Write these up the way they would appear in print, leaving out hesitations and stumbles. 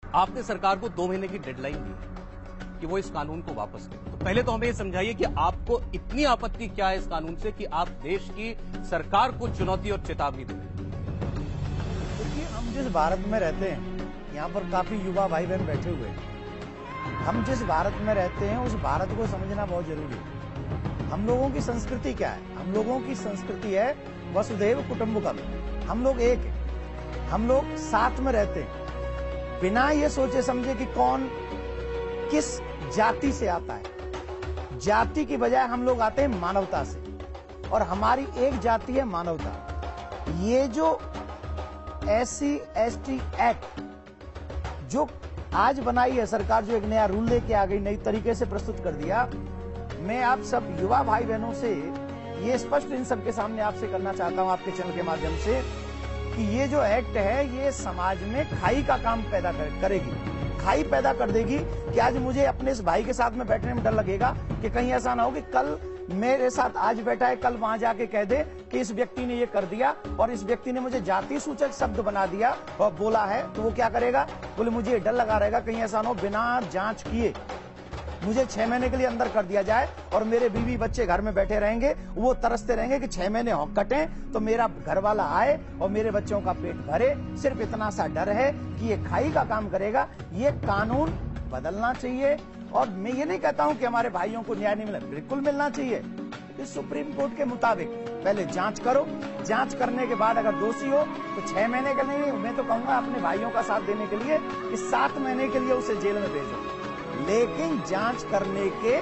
आपने सरकार को 2 महीने की डेडलाइन दी है कि वो इस कानून को वापस करे। तो पहले तो हमें ये समझाइए कि आपको इतनी आपत्ति क्या है इस कानून से कि आप देश की सरकार को चुनौती और चेतावनी दे रहे हैं? देखिए, हम जिस भारत में रहते हैं, यहाँ पर काफी युवा भाई बहन बैठे हुए हैं। हम जिस भारत में रहते हैं उस भारत को समझना बहुत जरूरी है। हम लोगों की संस्कृति क्या है? हम लोगों की संस्कृति है वसुधैव कुटुंबकम। हम लोग एक हैं, हम लोग साथ में रहते हैं, बिना ये सोचे समझे कि कौन किस जाति से आता है। जाति की बजाय हम लोग आते हैं मानवता से, और हमारी एक जाति है मानवता। ये जो SC/ST एक्ट जो आज बनाई है सरकार, जो एक नया रूल लेके आ गई, नई तरीके से प्रस्तुत कर दिया, मैं आप सब युवा भाई बहनों से ये स्पष्ट इन सबके सामने आपसे करना चाहता हूं, आपके चैनल के माध्यम से, कि ये जो एक्ट है ये समाज में खाई का काम पैदा करेगी, खाई पैदा कर देगी। कि आज मुझे अपने इस भाई के साथ में बैठने में डर लगेगा कि कहीं ऐसा ना हो कि कल मेरे साथ आज बैठा है, कल वहां जाके कह दे कि इस व्यक्ति ने ये कर दिया और इस व्यक्ति ने मुझे जाति सूचक शब्द बना दिया और बोला है, तो वो क्या करेगा? बोले मुझे ये डर लगा रहेगा कहीं ऐसा ना हो बिना जांच किए मुझे 6 महीने के लिए अंदर कर दिया जाए और मेरे बीवी बच्चे घर में बैठे रहेंगे, वो तरसते रहेंगे कि 6 महीने कटें तो मेरा घर वाला आए और मेरे बच्चों का पेट भरे। सिर्फ इतना सा डर है कि ये खाई का काम करेगा। ये कानून बदलना चाहिए। और मैं ये नहीं कहता हूं कि हमारे भाइयों को न्याय नहीं मिला, बिल्कुल मिलना चाहिए। इस सुप्रीम कोर्ट के मुताबिक पहले जांच करो, जांच करने के बाद अगर दोषी हो तो 6 महीने का नहीं, मैं तो कहूंगा अपने भाइयों का साथ देने के लिए कि 7 महीने के लिए उसे जेल में भेजो, लेकिन जांच करने के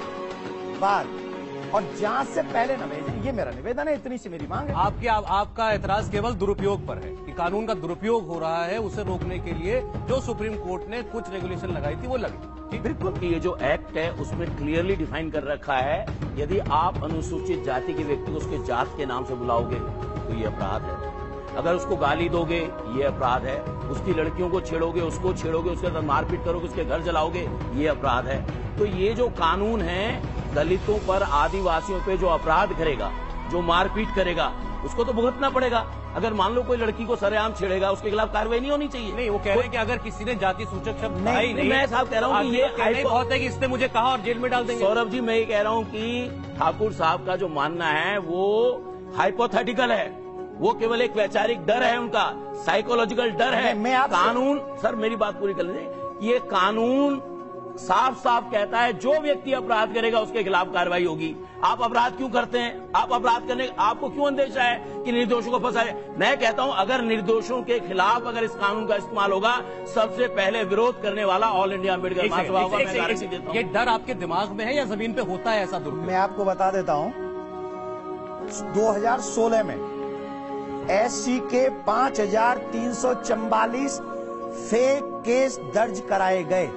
बाद और जांच से पहले न भेजें। ये मेरा निवेदन है, इतनी सी मेरी मांग है। आपका एतराज केवल दुरुपयोग पर है कि कानून का दुरुपयोग हो रहा है, उसे रोकने के लिए जो सुप्रीम कोर्ट ने कुछ रेगुलेशन लगाई थी वो लगी। बिल्कुल, ये जो एक्ट है उसमें क्लियरली डिफाइन कर रखा है, यदि आप अनुसूचित जाति के व्यक्ति को उसके जात के नाम से बुलाओगे तो ये अपराध है। अगर उसको गाली दोगे ये अपराध है। उसकी लड़कियों को छेड़ोगे, उसको छेड़ोगे, उसके साथ मारपीट करोगे, उसके घर जलाओगे, ये अपराध है। तो ये जो कानून है दलितों पर, आदिवासियों पे जो अपराध करेगा, जो मारपीट करेगा, उसको तो भुगतना पड़ेगा। अगर मान लो कोई लड़की को सरेआम छेड़ेगा, उसके खिलाफ कार्रवाई नहीं होनी चाहिए। नहीं, वो कह रहे हैं कि अगर किसी ने जाति सूचक शब्द नहीं, मैं साहब कह रहा हूँ कि ये बहुत है कि इसने मुझे कहा और जेल में डाल देंगे। सौरभ जी, मैं ये कह रहा हूँ कि ठाकुर साहब का जो मानना है वो हाइपोथेटिकल है, वो केवल एक वैचारिक डर है, उनका साइकोलॉजिकल डर है। कानून, सर मेरी बात पूरी कर लीजिए, ये कानून साफ साफ कहता है जो व्यक्ति अपराध करेगा उसके खिलाफ कार्रवाई होगी। आप अपराध क्यों करते हैं? आप अपराध करने, आपको क्यों अंदेशा है कि निर्दोषों को फंसाए? मैं कहता हूं अगर निर्दोषों के खिलाफ अगर इस कानून का इस्तेमाल होगा, सबसे पहले विरोध करने वाला ऑल इंडिया अम्बेडकर महासभा होगा। मैं गारंटी देता हूं। ये डर आपके दिमाग में है या जमीन पे होता है ऐसा दुरुपयोग? मैं आपको बता देता हूं, 2016 में SC के 5344 फेक केस दर्ज कराए गए,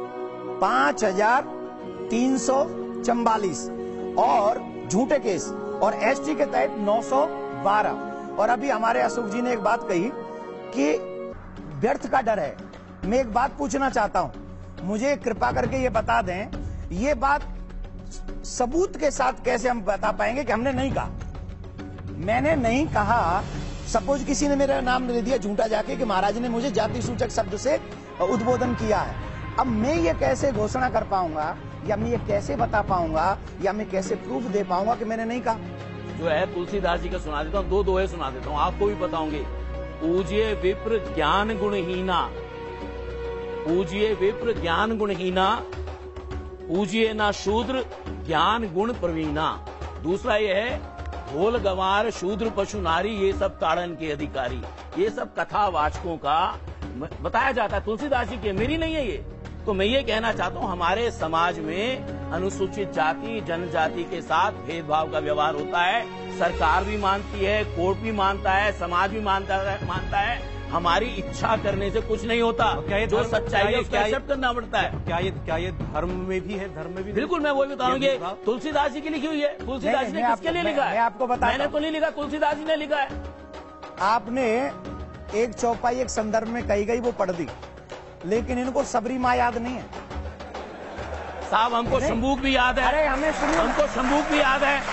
5344 और झूठे केस, और ST के तहत 912। और अभी हमारे अशोक जी ने एक बात कही कि व्यर्थ का डर है। मैं एक बात पूछना चाहता हूं, मुझे कृपा करके ये बता दें, ये बात सबूत के साथ कैसे हम बता पाएंगे कि हमने नहीं कहा? मैंने नहीं कहा। सपोज किसी ने मेरा नाम ले दिया झूठा जाके कि महाराज ने मुझे जाति सूचक शब्द से उद्बोधन किया है। अब मैं ये कैसे घोषणा कर पाऊंगा, या मैं ये कैसे बता पाऊंगा, या मैं कैसे प्रूफ दे पाऊंगा कि मैंने नहीं कहा? जो है तुलसीदास जी का सुना देता हूँ, 2 दोहे सुना देता हूँ, आपको भी बताऊंगे। पूज्य विप्र ज्ञान गुणहीना, पूज्य विप्र ज्ञान गुणहीना, पूज्य ना शूद्र ज्ञान गुण प्रवीणा। दूसरा ये है ढोल गंवार शूद्र पशु नारी, ये सब ताड़न के अधिकारी। ये सब कथावाचकों का बताया जाता है, तुलसीदास जी की, मेरी नहीं है ये। तो मैं ये कहना चाहता हूँ हमारे समाज में अनुसूचित जाति जनजाति के साथ भेदभाव का व्यवहार होता है। सरकार भी मानती है, कोर्ट भी मानता है, समाज भी मानता है। हमारी इच्छा करने से कुछ नहीं होता। क्या ये जो सच्चाई है उसको एक्सेप्ट करना पड़ता है। क्या ये धर्म में भी है? धर्म में भी बिल्कुल, मैं वही बता रहा हूँ, ये तुलसीदास जी की लिखी हुई है। तुलसीदास जी ने किसके लिए लिखा है? आपको बता, मैंने तो नहीं लिखा, तुलसीदास जी ने लिखा है। आपने एक चौपाई एक संदर्भ में कही गई वो पढ़ दी, लेकिन इनको सबरी माँ याद नहीं है। साहब हमको शंभूक भी याद है। अरे हमें सुनिए, हमको शंभूक भी याद है।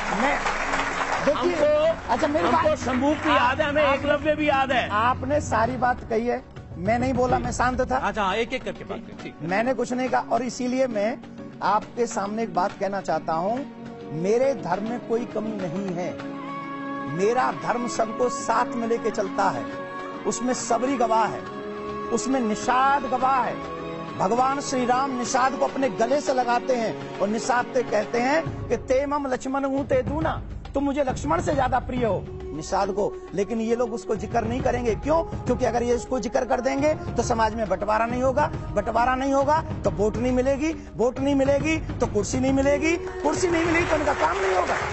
अच्छा मेरी बात, हमको शंभूक भी याद है, हमें एकलव्य भी याद है। आपने सारी बात कही है, मैं नहीं बोला, मैं शांत था। अच्छा, एक एक करके बात करें, ठीक। मैंने कुछ नहीं कहा, और इसीलिए मैं आपके सामने एक बात कहना चाहता हूं, मेरे धर्म में कोई कमी नहीं है। मेरा धर्म सबको साथ में लेके चलता है, उसमें सबरी गवाह है, उसमें निषाद गवाह है। भगवान श्री राम निषाद को अपने गले से लगाते हैं और निषाद से कहते हैं कि तेमम लक्ष्मण हूं ते दूना, तुम मुझे लक्ष्मण से ज्यादा प्रिय हो, निषाद को। लेकिन ये लोग उसको जिक्र नहीं करेंगे, क्यों? क्योंकि अगर ये इसको जिक्र कर देंगे तो समाज में बंटवारा नहीं होगा, बंटवारा नहीं होगा तो वोट नहीं मिलेगी, वोट नहीं मिलेगी तो कुर्सी नहीं मिलेगी, कुर्सी नहीं मिलेगी तो उनका काम नहीं होगा।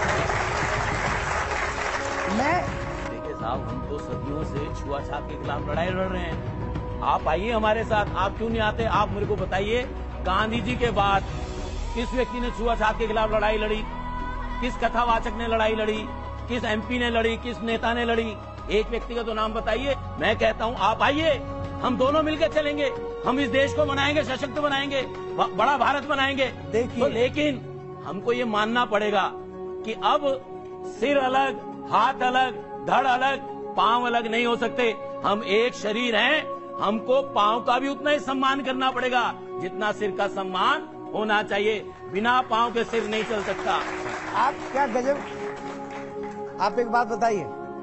देखिए साहब, हम तो सदियों से छुआछूत के खिलाफ लड़ाई लड़ रहे हैं। आप आइए हमारे साथ, आप क्यों नहीं आते? आप मेरे को बताइए, गांधी जी के बाद किस व्यक्ति ने छुआछूत के खिलाफ लड़ाई लड़ी? किस कथावाचक ने लड़ाई लड़ी? किस एमपी ने लड़ी? किस नेता ने लड़ी? एक व्यक्ति का तो नाम बताइए। मैं कहता हूं आप आइए, हम दोनों मिलकर चलेंगे, हम इस देश को बनाएंगे, सशक्त बनाएंगे, बड़ा भारत बनाएंगे। देखिए, तो लेकिन हमको ये मानना पड़ेगा कि अब सिर अलग, हाथ अलग, धड़ अलग, पांव अलग नहीं हो सकते। हम एक शरीर हैं, हमको पांव का भी उतना ही सम्मान करना पड़ेगा जितना सिर का सम्मान होना चाहिए। बिना पांव के सिर नहीं चल सकता। आप क्या गजब। आप एक बात बताइए,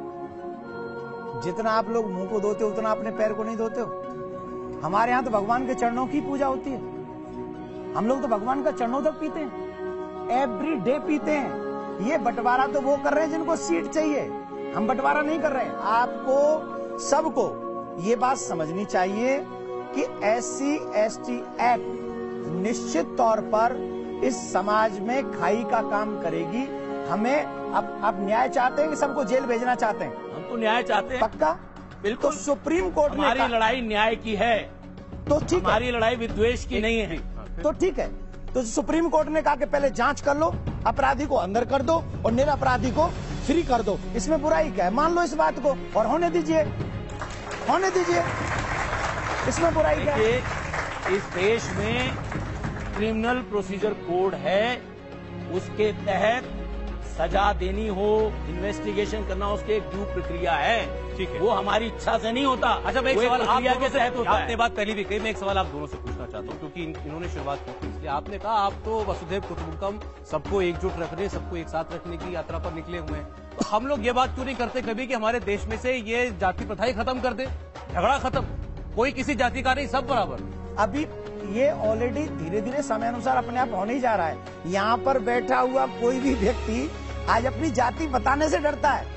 जितना आप लोग मुंह को धोते हो उतना अपने पैर को नहीं धोते हो? हमारे यहाँ तो भगवान के चरणों की पूजा होती है, हम लोग तो भगवान का चरणों तक पीते हैं, एवरी डे पीते हैं। ये बंटवारा तो वो कर रहे हैं जिनको सीट चाहिए, हम बंटवारा नहीं कर रहे हैं। आपको सबको ये बात समझनी चाहिए कि SC/ST एक्ट निश्चित तौर पर इस समाज में खाई का काम करेगी। हमें अब न्याय चाहते हैं कि सबको जेल भेजना चाहते हैं? हम तो न्याय चाहते हैं। पक्का? बिल्कुल। तो सुप्रीम कोर्ट ने हमारी लड़ाई न्याय की है, तो ठीक है, हमारी लड़ाई विद्वेष की नहीं है। तो ठीक है। तो सुप्रीम कोर्ट ने कहा कि पहले जांच कर लो, अपराधी को अंदर कर दो और निरपराधी को फ्री कर दो। इसमें बुराई क्या है? मान लो इस बात को और होने दीजिए, होने दीजिए, इसमें बुराई क्या है? इस देश में क्रिमिनल प्रोसीजर कोड है, उसके तहत सजा देनी हो, इन्वेस्टिगेशन करना, उसकी एक ड्यू प्रक्रिया है। ठीक है, वो हमारी इच्छा से नहीं होता। अच्छा, मैं एक सवाल आप प्रक्रिया के तहत होता है। आपने बात पहले भी कही, मैं एक सवाल आप दोनों से पूछना चाहता हूँ क्योंकि इन्होंने शुरुआत की थी, इसलिए आपने कहा आप तो वसुधैव कुटुंबकम, सबको एकजुट रखने, सबको एक साथ रखने की यात्रा पर निकले हुए हैं। तो हम लोग ये बात क्यों नहीं करते कभी कि हमारे देश में से ये जाति प्रथाएं खत्म कर दे, झगड़ा खत्म, कोई किसी जाति का नहीं, सब बराबर। अभी ये ऑलरेडी धीरे धीरे समय अनुसार अपने आप होने ही जा रहा है। यहाँ पर बैठा हुआ कोई भी व्यक्ति आज अपनी जाति बताने से डरता है,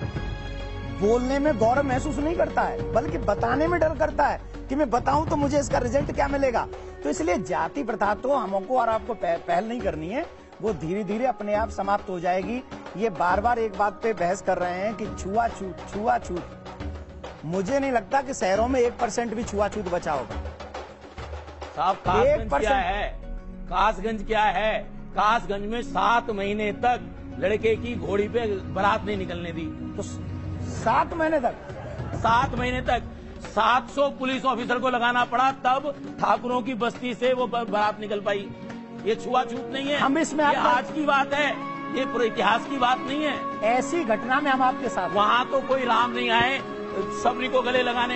बोलने में गौरव महसूस नहीं करता है, बल्कि बताने में डर करता है कि मैं बताऊं तो मुझे इसका रिजल्ट क्या मिलेगा। तो इसलिए जाति प्रथा तो हमको और आपको पहल नहीं करनी है, वो धीरे धीरे अपने आप समाप्त हो जाएगी। ये बार बार एक बात पे बहस कर रहे हैं कि छुआछूत, छुआछूत। मुझे नहीं लगता कि शहरों में 1% भी छुआछूत बचा होगा। साहब, कासगंज क्या है? कासगंज क्या है? कासगंज में 7 महीने तक लड़के की घोड़ी पे बारात नहीं निकलने दी। तो 7 महीने तक, 7 महीने तक 700 पुलिस ऑफिसर को लगाना पड़ा, तब ठाकुरों की बस्ती से वो बारात निकल पाई। ये छुआछूत नहीं है, हम इसमें ये आज की बात है, ये पूरे इतिहास की बात नहीं है। ऐसी घटना में हम आपके साथ। वहाँ तो कोई राम नहीं आए सबरी को गले लगाने,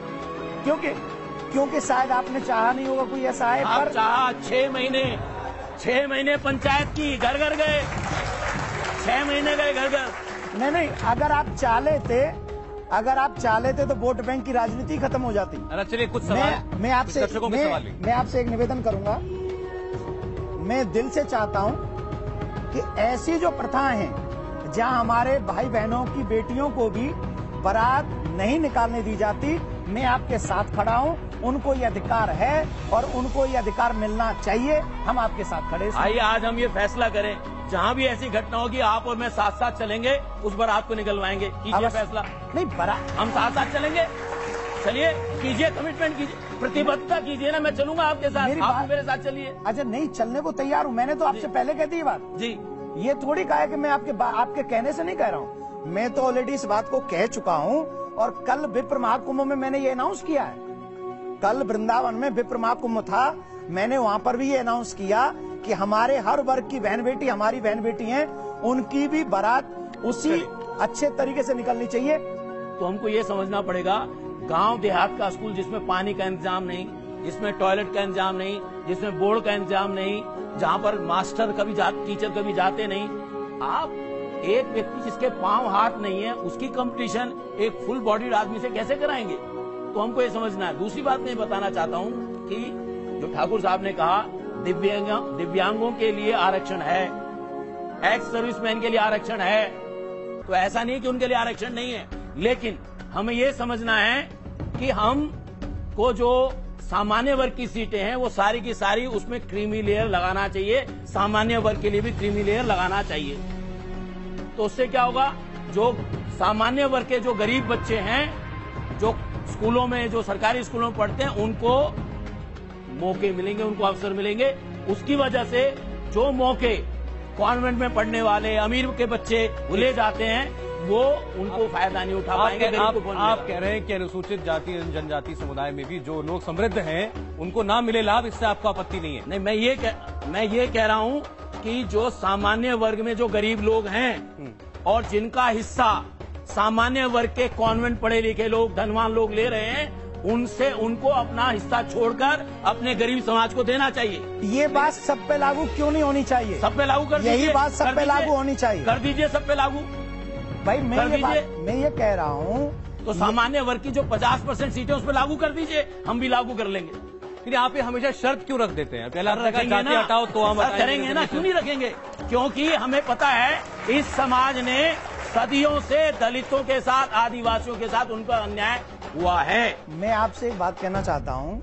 क्योंकि शायद आपने चाहा नहीं होगा कोई ऐसा है। आप चाहा 6 महीने पंचायत की, घर घर गए, 6 महीने गए घर घर। नहीं, अगर आप चाह लेते तो वोट बैंक की राजनीति खत्म हो जाती। चलिए कुछ सवाल मैं आपसे एक निवेदन करूंगा। मैं दिल से चाहता हूं कि ऐसी जो प्रथाएं हैं जहां हमारे भाई बहनों की बेटियों को भी बारात नहीं निकालने दी जाती, मैं आपके साथ खड़ा हूं। उनको ये अधिकार है और उनको ये अधिकार मिलना चाहिए। हम आपके साथ खड़े हैं। आइए आज हम ये फैसला करें, जहाँ भी ऐसी घटना होगी आप और मैं साथ साथ चलेंगे, उस बारात को निकलवाएंगे। कीजिए फैसला। नहीं, बारात हम साथ साथ चलेंगे, चलिए कीजिए, कमिटमेंट कीजिए, प्रतिबद्धता कीजिए ना, मैं चलूंगा आपके साथ, आप मेरे साथ चलिए। अच्छा, नहीं चलने को तैयार हूँ, मैंने तो आपसे पहले कह दी बात जी। ये थोड़ी कहा है कि मैं आपके कहने से नहीं कह रहा हूँ, मैं तो ऑलरेडी इस बात को कह चुका हूँ। और कल विप्र महाकुंभ में मैंने ये अनाउंस किया है, कल वृंदावन में विप्र महाकुंभ था, मैंने वहाँ पर भी ये अनाउंस किया कि हमारे हर वर्ग की बहन बेटी हमारी बहन बेटी हैं, उनकी भी बारात उसी अच्छे तरीके से निकलनी चाहिए। तो हमको ये समझना पड़ेगा, गांव देहात का स्कूल जिसमें पानी का इंतजाम नहीं, जिसमें टॉयलेट का इंतजाम नहीं, जिसमें बोर्ड का इंतजाम नहीं, जहां पर मास्टर टीचर कभी जाते नहीं, आप एक व्यक्ति जिसके पांव हाथ नहीं है उसकी कंपटीशन एक फुल बॉडीड आदमी से कैसे कराएंगे? तो हमको ये समझना है। दूसरी बात मैं बताना चाहता हूं कि जो ठाकुर साहब ने कहा दिव्यांगों के लिए आरक्षण है, एक्स सर्विसमैन के लिए आरक्षण है, तो ऐसा नहीं कि उनके लिए आरक्षण नहीं है, लेकिन हमें ये समझना है कि हम को जो सामान्य वर्ग की सीटें हैं वो सारी की सारी उसमें क्रीमी लेयर लगाना चाहिए, सामान्य वर्ग के लिए भी क्रीमी लेयर लगाना चाहिए। तो उससे क्या होगा, जो सामान्य वर्ग के जो गरीब बच्चे हैं, जो स्कूलों में, जो सरकारी स्कूलों में पढ़ते हैं, उनको मौके मिलेंगे, उनको अवसर मिलेंगे। उसकी वजह से जो मौके कॉन्वेंट में पढ़ने वाले अमीर के बच्चे ले जाते हैं वो उनको फायदा नहीं उठा पाएंगे। आप कह रहे हैं कि अनुसूचित जाति जनजाति समुदाय में भी जो लोग समृद्ध हैं उनको ना मिले लाभ, इससे आपको आपत्ति नहीं है? नहीं, मैं ये कह रहा हूं कि जो सामान्य वर्ग में जो गरीब लोग हैं और जिनका हिस्सा सामान्य वर्ग के कॉन्वेंट पढ़े लिखे लोग, धनवान लोग ले रहे हैं, उनसे उनको अपना हिस्सा छोड़कर अपने गरीब समाज को देना चाहिए। ये बात सब पे लागू क्यों नहीं होनी चाहिए? सब पे लागू कर दीजिए। यही बात सब पे लागू होनी चाहिए। कर दीजिए सब पे लागू। भाई मैं ये कह रहा हूँ तो सामान्य वर्ग की जो 50% सीटें उस पर लागू कर दीजिए, हम भी लागू कर लेंगे। फिर आप हमेशा शर्त क्यों रख देते हैं? पहले जाति हटाओ तो हम करेंगे ना, क्यों नहीं रखेंगे? क्योंकि हमें पता है इस समाज ने सदियों से दलितों के साथ, आदिवासियों के साथ उन पर अन्याय हुआ है। मैं आपसे एक बात कहना चाहता हूँ,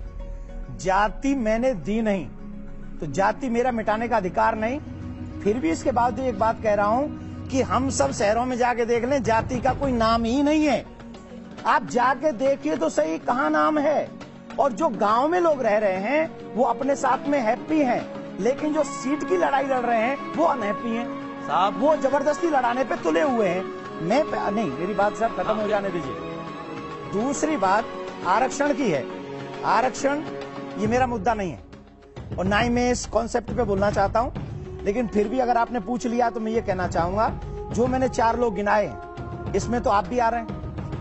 जाति मैंने दी नहीं तो जाति मेरा मिटाने का अधिकार नहीं। फिर भी इसके बावजूद एक बात कह रहा हूँ कि हम सब शहरों में जाके देख लें, जाति का कोई नाम ही नहीं है। आप जाके देखिए तो सही कहाँ नाम है। और जो गांव में लोग रह रहे हैं वो अपने साथ में हैप्पी हैं, लेकिन जो सीट की लड़ाई लड़ रहे हैं वो अनहैप्पी हैं साहब, वो जबरदस्ती लड़ाने पे तुले हुए हैं। नहीं, मेरी बात साहब खत्म हो जाने दीजिए। दूसरी बात आरक्षण की है। आरक्षण ये मेरा मुद्दा नहीं है और ना ही मैं इस कॉन्सेप्ट पे बोलना चाहता हूं, लेकिन फिर भी अगर आपने पूछ लिया तो मैं ये कहना चाहूंगा, जो मैंने 4 लोग गिनाए हैं इसमें तो आप भी आ रहे हैं।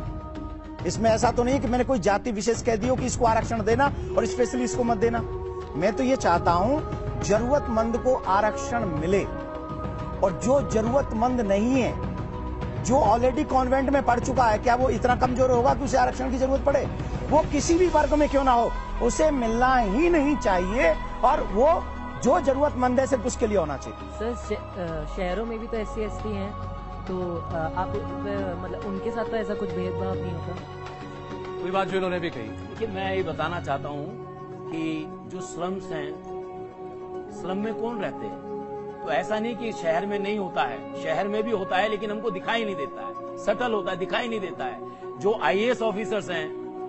इसमें ऐसा तो नहीं है कि मैंने कोई जाति विशेष कह दी हो कि इसको आरक्षण देना और स्पेशली इसको मत देना। मैं तो ये चाहता हूं जरूरतमंद को आरक्षण मिले, और जो जरूरतमंद नहीं है, जो ऑलरेडी कॉन्वेंट में पढ़ चुका है, क्या वो इतना कमजोर होगा कि उसे आरक्षण की जरूरत पड़े? वो किसी भी वर्ग में क्यों ना हो, उसे मिलना ही नहीं चाहिए, और वो जो जरूरतमंद है सिर्फ उसके लिए होना चाहिए। सर, शहरों में भी तो SC ST हैं, तो आप मतलब उनके साथ तो ऐसा कुछ भेदभाव नहीं होता? कोई बात जो इन्होंने भी कही। देखिए, मैं ये बताना चाहता हूँ कि जो स्लम्स हैं, स्लम में कौन रहते हैं? तो ऐसा नहीं कि शहर में नहीं होता है, शहर में भी होता है, लेकिन हमको दिखाई नहीं देता है, सटल होता है, दिखाई नहीं देता है। जो IAS ऑफिसर्स हैं,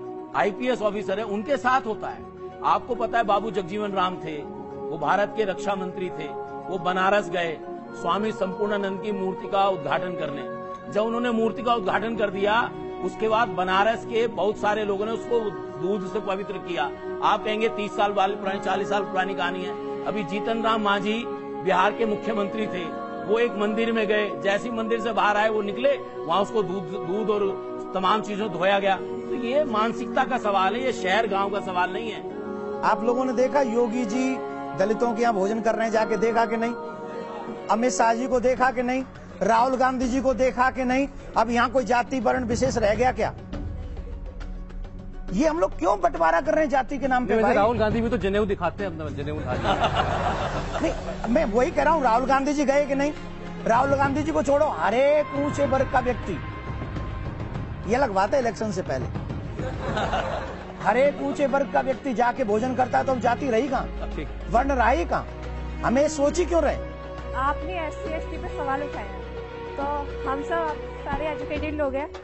IPS ऑफिसर हैं, उनके साथ होता है। आपको पता है बाबू जगजीवन राम थे, वो भारत के रक्षा मंत्री थे, वो बनारस गए स्वामी संपूर्णानंद की मूर्ति का उद्घाटन करने। जब उन्होंने मूर्ति का उद्घाटन कर दिया, उसके बाद बनारस के बहुत सारे लोगों ने उसको दूध से पवित्र किया। आप कहेंगे 30 साल वाली पुरानी, 40 साल पुरानी कहानी है। अभी जीतन राम मांझी बिहार के मुख्यमंत्री थे, वो एक मंदिर में गए, जैसे मंदिर से बाहर आए वो निकले, वहां उसको दूध और तमाम चीजों धोया गया। तो ये मानसिकता का सवाल है, ये शहर गांव का सवाल नहीं है। आप लोगों ने देखा योगी जी दलितों के यहाँ भोजन कर रहे हैं, जाके देखा कि नहीं? अमित शाह जी को देखा कि नहीं? राहुल गांधी जी को देखा कि नहीं? अब यहाँ कोई जाति वर्ण विशेष रह गया क्या? ये हम लोग क्यों बंटवारा कर रहे हैं जाति के नाम पे? राहुल गांधी भी तो जनेऊ दिखाते हैं, जनेऊ नहीं, मैं वही कह रहा हूँ, राहुल गांधी जी गए कि नहीं? राहुल गांधी जी को छोड़ो, हर एक ऊंचे वर्ग का व्यक्ति, ये अलग बात है इलेक्शन से पहले, हर एक ऊंचे वर्ग का व्यक्ति जाके भोजन करता है, तो जाति रही कहाँ, वर्ण रही कहाँ? हमें सोची क्यों रहे? आपने SC ST पे सवाल उठाया, तो हम सब सारे एजुकेटेड लोग हैं,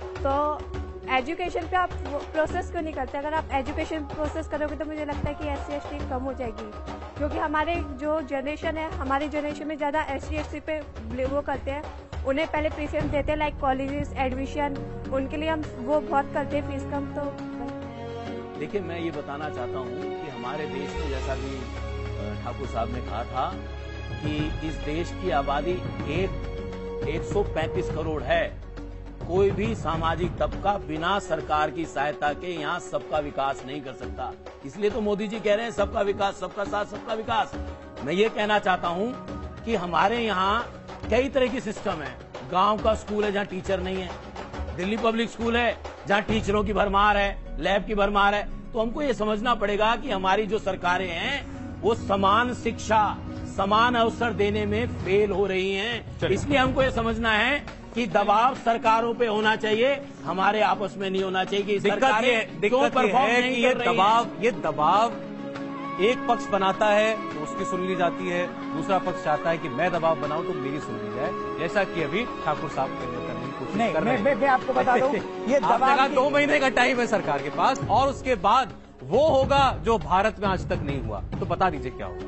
तो एजुकेशन पे आप प्रोसेस क्यों नहीं करते? अगर आप एजुकेशन प्रोसेस करोगे तो मुझे लगता है कि SC ST कम हो जाएगी, क्योंकि हमारे जो जनरेशन है, हमारी जनरेशन में ज़्यादा SC ST पे वो करते हैं, उन्हें पहले प्रेफरेंस देते हैं, लाइक कॉलेजेस एडमिशन, उनके लिए हम वो बहुत करते हैं, फीस कम। तो देखिए, मैं ये बताना चाहता हूँ कि हमारे देश में, जैसा भी ठाकुर साहब ने कहा था कि इस देश की आबादी 135 करोड़ है, कोई भी सामाजिक तबका बिना सरकार की सहायता के यहाँ सबका विकास नहीं कर सकता। इसलिए तो मोदी जी कह रहे हैं सबका विकास, सबका साथ, सबका विकास। मैं ये कहना चाहता हूँ कि हमारे यहाँ कई तरह की सिस्टम है। गांव का स्कूल है जहाँ टीचर नहीं है, दिल्ली पब्लिक स्कूल है जहाँ टीचरों की भरमार है, लैब की भरमार है। तो हमको ये समझना पड़ेगा कि हमारी जो सरकारें हैं वो समान शिक्षा, समान अवसर देने में फेल हो रही हैं। इसलिए हमको ये समझना है कि दबाव सरकारों पे होना चाहिए, हमारे आपस में नहीं होना चाहिए कि सरकारें क्यों परफॉर्म नहीं कर रही हैं। ये दबाव एक पक्ष बनाता है तो उसकी सुन ली जाती है, दूसरा पक्ष चाहता है कि मैं दबाव बनाऊं तो मेरी सुन ली जाए, जैसा कि अभी ठाकुर साहब करने की कोशिश कर रहे हैं। मैं आपको बता दूं, ये दबाव 2 महीने का टाइम है सरकार के पास, और उसके बाद वो होगा जो भारत में आज तक नहीं हुआ। तो बता दीजिए क्या होगा।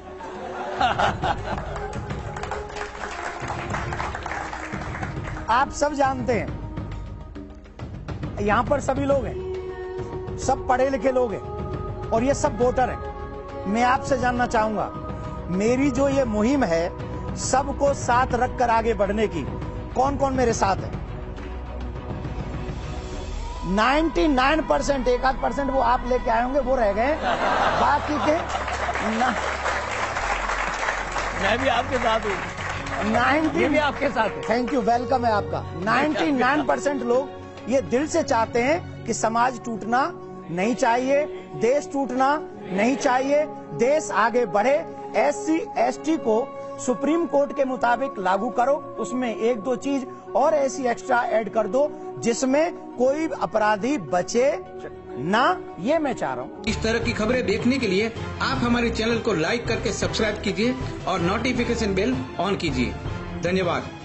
आप सब जानते हैं, यहां पर सभी लोग हैं, सब पढ़े लिखे लोग हैं और ये सब वोटर हैं। मैं आपसे जानना चाहूंगा, मेरी जो ये मुहिम है सबको साथ रखकर आगे बढ़ने की, कौन कौन मेरे साथ है? 99%, 1-8% वो आप लेके आए होंगे, वो रह गए, बाकी के मैं भी आपके साथ हूँ। 90 भी आपके साथ है। थैंक यू, वेलकम है आपका। 99% लोग ये दिल से चाहते हैं कि समाज टूटना नहीं चाहिए, देश टूटना नहीं चाहिए, देश आगे बढ़े। SC ST को सुप्रीम कोर्ट के मुताबिक लागू करो, उसमें 1-2 चीज और ऐसी एक्स्ट्रा ऐड कर दो जिसमें कोई अपराधी बचे ना, ये मैं चाह रहा हूँ। इस तरह की खबरें देखने के लिए आप हमारे चैनल को लाइक करके सब्सक्राइब कीजिए और नोटिफिकेशन बेल ऑन कीजिए। धन्यवाद।